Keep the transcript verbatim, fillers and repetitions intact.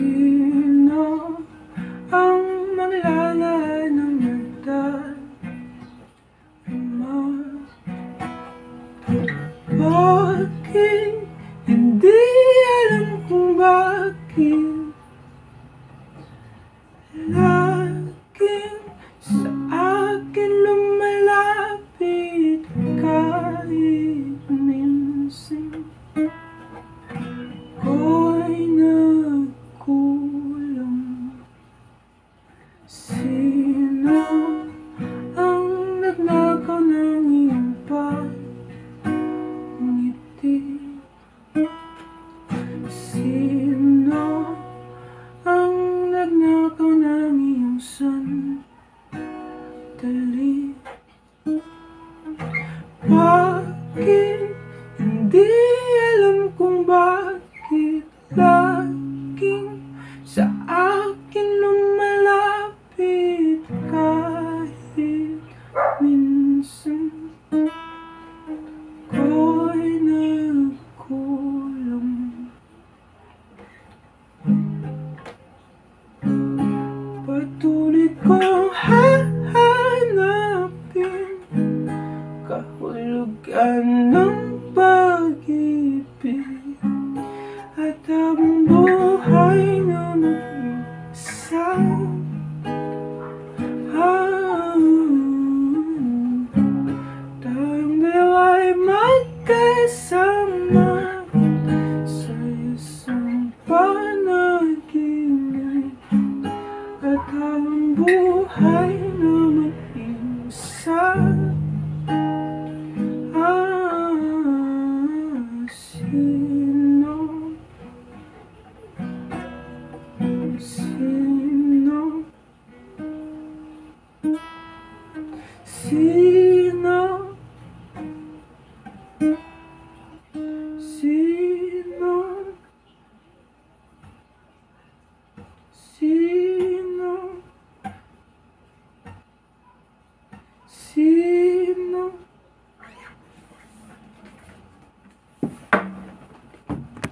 Sino ang maglalala ng magdarama? Bakit hindi alam kung bakit laging sa akin lumalapit kahit minsan ko'y nagkulang. Sino ang nagnakaw ng iyong pangiti? Sino ang nagnakaw ng iyong sandali? Bakit hindi alam kung bakit laging sa akin lumalapit kahit minsan ko'y nagkulang. Patuloy kong hahanapin kahulugan ng pag-ibig at habang buhay na mag-isa. Ah, tayong dalawa'y magkasama sa isang panaginip at habang buhay